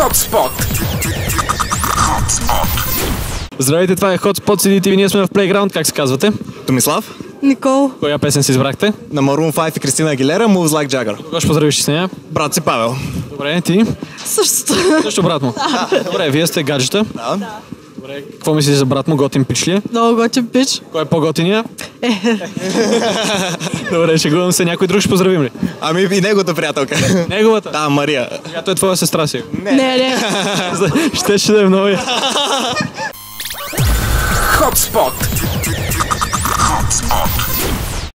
Hotspot. Здравейте, това е Hotspot, седите и ние сме в Playground. Как се казвате? Томислав, Никол. Коя песен си избрахте? на Maroon 5 и Кристина Агилера, Moves Like Jagger. Кога ще поздравиш с нея? Брат си Павел. Добре, ти? Същото. Също брат му? Добре, вие сте гаджета. Да. Добре, какво мислиш за брат му? Готин пич ли е? Много готин пич. Кой е по-готиния? Добре, шегувам се. Някой друг ще поздравим ли? Ами и неговата приятелка. Неговата? Да, Мария. Която е твоя сестра си. Не. Ще да е много. Hotspot.